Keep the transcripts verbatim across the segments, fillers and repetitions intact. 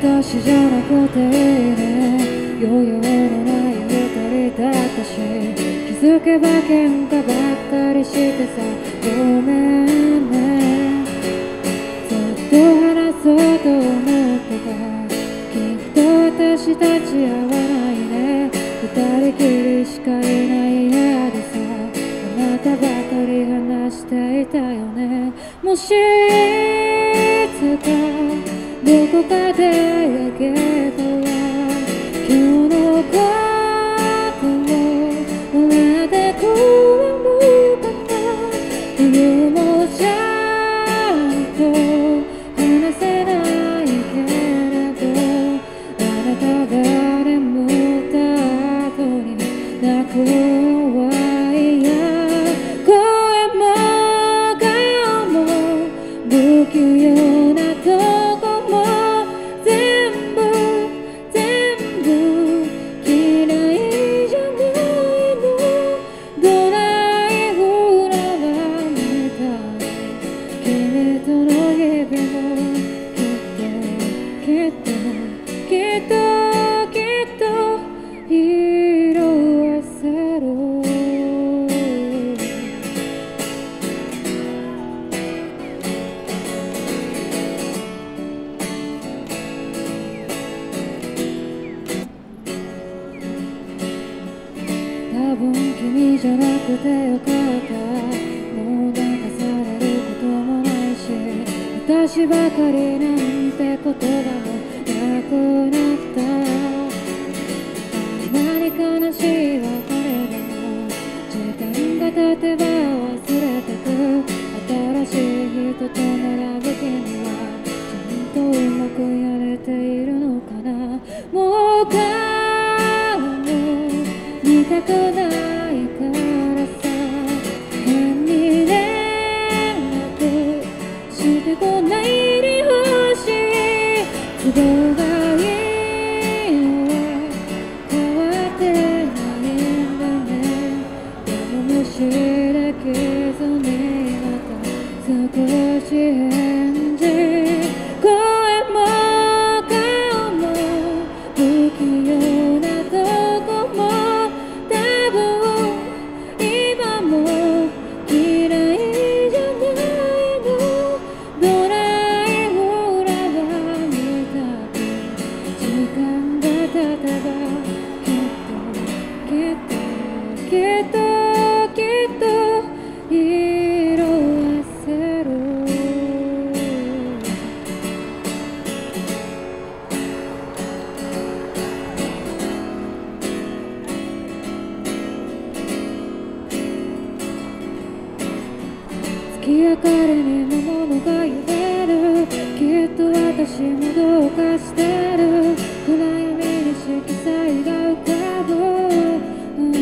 私じゃなくていいね。余裕のない二人だったし、気づけば喧嘩ばっかりしてさ、ごめんね。ずっと話そうと思ってた。きっと私たち合わないね。二人きりしかいない部屋でさ、あなたばかり話していたよね。もしいつかどこかで焼けたら、今日のことを笑ってくれるかな。冬もちゃんと話せないけれど、あなたが眠った後に泣くのは嫌。声も顔も不器用なとこも全部全部嫌いじゃないの。ドライフラワーみたい。君との日々もきっときっときっときっと色あせる。多分君じゃなくてよかった。もう泣かされることもないし、私ばかりなんて言葉もなくなった。あんなに悲しい別れでも時間が経てば忘れてく。新しい人と並ぶ君はちゃんとうまくやれているのかな。もう顔も見たくないからさ、変に連絡してこないでほしい。都合がいいのは変わってないんだね。でも無視できずにまた少し返事。声も顔も不器用なとこも多分今も嫌いじゃないの。ドライフラワーみたく時間が経てばきっときっときっときっと色あせる。月明かりにも物が揺れる。きっと私もどうかしてる。暗闇に色彩が浮かぶ、うんうん、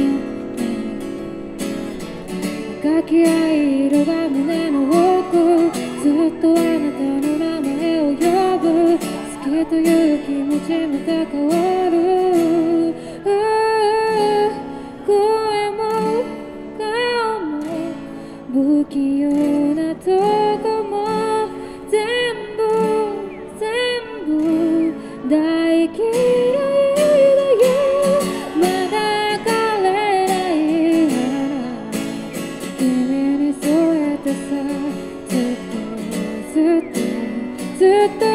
赤き藍色が胸の奥。ずっとあなたの名前を呼ぶ。好きという気持ちまた変わる。声も顔も不器用なとこも全部全部大嫌いだよ。まだ枯れない花、君に添えてさ、ずっとずっとずっと